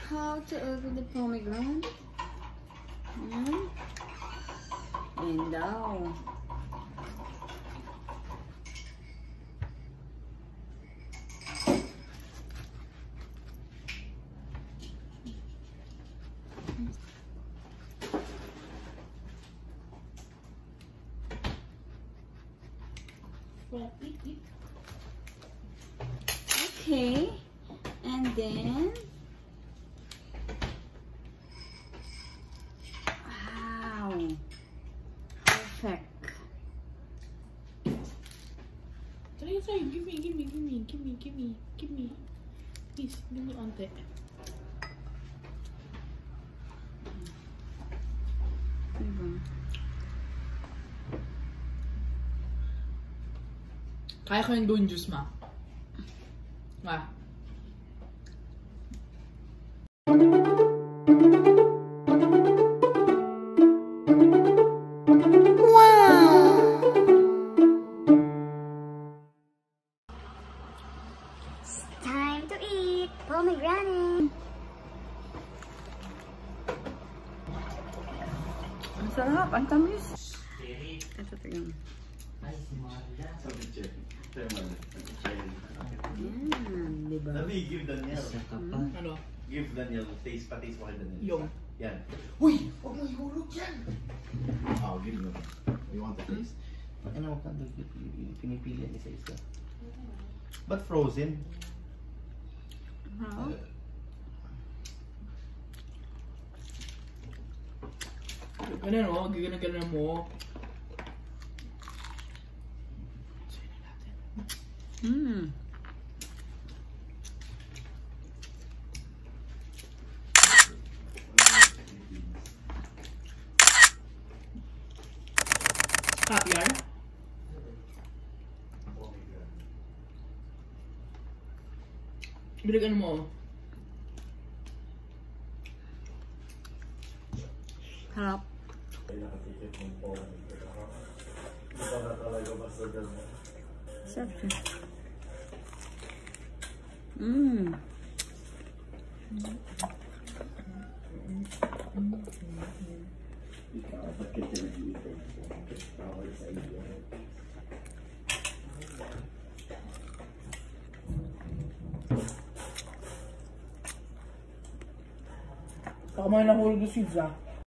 how to open the pomegranate. And now. Okay, and then wow, perfect. Try, give me. Please, give me onte. Kaya ko yung doon juice, ma. Ma. Time to eat pomegranate. Ang sarap, ang tamis. Ito tingnan. Yan, diba? Sabi, give Daniel. Ano? Give Daniel. Taste, pa-taste mo kay Daniel. Yung. Yan. Uy! Huwag mo ihulog yan! Oh, give me. You want the taste? Ano ka? Pinipili yan isa-isa. But frozen? How? Ganun o, gagana mo. Caviar? Biligan mo. Harap. Sarap siya. Baka may nahulog yung seeds, ah.